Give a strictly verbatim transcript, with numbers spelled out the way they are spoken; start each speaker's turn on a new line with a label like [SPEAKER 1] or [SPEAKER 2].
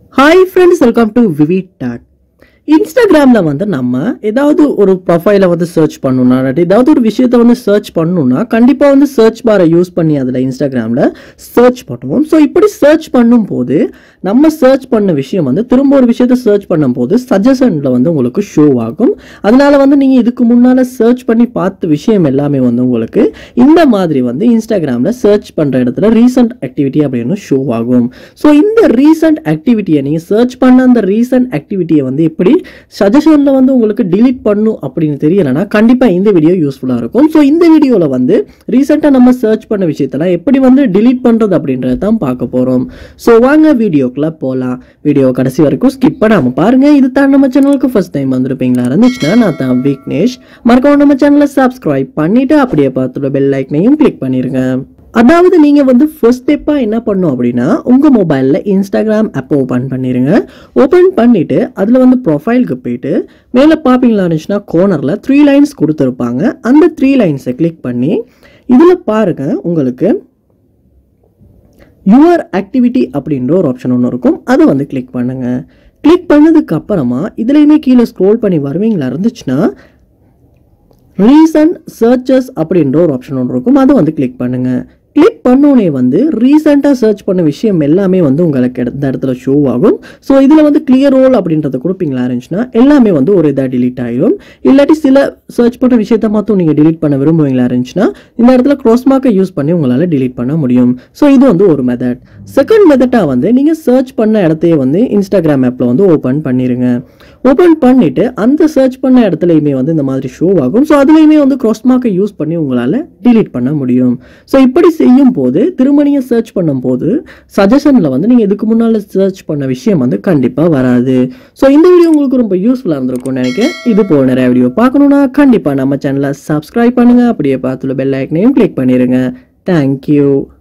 [SPEAKER 1] Hi friends, welcome to VividTech. Instagramல வந்து நம்ம ஏதாவது ஒரு ப்ரொஃபைல வந்து சர்ச் பண்ணனும்னா ஏதாவது ஒரு விஷயத்தை வந்து சர்ச் பண்ணனும்னா கண்டிப்பா வந்து சர்ச் பாரை யூஸ் பண்ணி அதுல Instagramல சர்ச் பண்ணுவோம். சோ இப்படி சர்ச் பண்ணும்போது நம்ம சர்ச் பண்ண விஷயம் வந்து திரும்ப ஒரு விஷயத்தை சர்ச் பண்ணும்போது சஜஷன்ல வந்து உங்களுக்கு ஷோ ஆகும். அதனால வந்து நீங்க இதுக்கு முன்னால சர்ச் பண்ணி பார்த்த விஷயம் எல்லாமே வந்து உங்களுக்கு இந்த மாதிரி வந்து Instagramல சர்ச் பண்ற இடத்துல ரீசன்ட் ஆக்டிவிட்டி அப்படினு ஷோ ஆகும். சோ இந்த ரீசன்ட் ஆக்டிவிட்டியை நீங்க சர்ச் பண்ண அந்த ரீசன்ட் ஆக்டிவிட்டியை வந்து எப்படி சஜஷன்ல வந்து உங்களுக்கு delete பண்ணனும் அப்படினு தெரியலனா கண்டிப்பா இந்த வீடியோ யூஸ்ஃபுல்லா இருக்கும். சோ இந்த வீடியோல வந்து ரீசன்ட்டா நம்ம சர்ச் பண்ண விஷயத்தலாம் எப்படி வந்து delete பண்றது அப்படின்றத தான் பார்க்க போறோம். சோ வாங்க வீடியோக்குள்ள போலாம். வீடியோ கடைசி வரைக்கும் ஸ்கிப் பண்ணாம பாருங்க. இது தான் நம்ம சேனலுக்கு ஃபர்ஸ்ட் டைம் வந்திருப்பீங்களா இருந்துச்சுனா நான் தான் விக்னேஷ். மறக்காம நம்ம சேனலை subscribe பண்ணிட்டு அப்படியே பார்த்துட்டு பெல் ஐகானையும் கிளிக் பண்ணிருங்க. அதாவது நீங்க வந்து ஃபர்ஸ்ட் ஸ்டெப்பா என்ன பண்ணனும் அப்படினா உங்க மொபைல்ல Instagram ஆப் ஓபன் பண்ணிருங்க. ஓபன் பண்ணிட்டு அதுல வந்து ப்ரொஃபைலுக்கு போய்ட்டு மேல பாப்பீங்களா இருந்துச்சுனா கார்னர்ல three லைன்ஸ் கொடுத்திருப்பாங்க. அந்த three லைன்ஸை கிளிக் பண்ணி இதுல பாருங்க உங்களுக்கு your activity அப்படின்ற ஒரு ஆப்ஷன் ஒன்னு இருக்கும். அதை வந்து கிளிக் பண்ணுங்க. கிளிக் பண்ணதுக்கு அப்புறமா இதுலயுமே கீழ ஸ்க்ரோல் பண்ணி வருவீங்களா இருந்துச்சுனா recent searches அப்படின்ற ஒரு ஆப்ஷன் ஒன்று இருக்கும். அதை வந்து கிளிக் பண்ணுங்க. கிளிக் பண்ணோனே வந்து ரீசெண்டா சர்ச் பண்ண விஷயம் எல்லாமே வந்து உங்களுக்கு இந்த இடத்துல ஷோ ஆகும். சோ இதுல வந்து கிளியர் ரோல் அப்படின்றத கொடுப்பீங்களா இருந்துச்சுனா எல்லாமே வந்து ஒரு இதா delete ஆயிடும். இல்லாட்டி சில சர்ச் பண்ண விஷயத்தை மட்டும் நீங்க delete பண்ண விரும்புவீங்களா இருந்துச்சுனா இந்த இடத்துல cross mark யூஸ் பண்ணி உங்களால delete பண்ண முடியும். சோ இது வந்து ஒரு மெத்தட். செகண்ட் மெத்தடா வந்து நீங்க சர்ச் பண்ண இடத்தையே வந்து Instagram ஆப்ல வந்து ஓபன் பண்ணிருங்க. ஓபன் பண்ணிட்டு அந்த சர்ச் பண்ண இடத்துலயுமே வந்து இந்த மாதிரி ஷோ ஆகும். சோ அதுலயுமே வந்து cross mark யூஸ் பண்ணி உங்களால delete பண்ண முடியும். சோ இப்படி செய்யும் போது திரும்ப நீங்க சர்ச் பண்ணும்போது சஜஷன்ல வந்து நீங்க இதுக்கு முன்னால சர்ச் பண்ண விஷயம் வந்து கண்டிப்பா வராது. சோ இந்த வீடியோ உங்களுக்கு ரொம்ப யூஸ்ஃபுல்லா இருந்திருக்கும்னு நினைக்கிறேன். இது போல நிறைய வீடியோ பார்க்கணும்னா கண்டிப்பா நம்ம சேனலை subscribe பண்ணுங்க. அப்படியே பார்த்துட்டு பெல் ஐகானையும் கிளிக் பண்ணிருங்க. Thank you.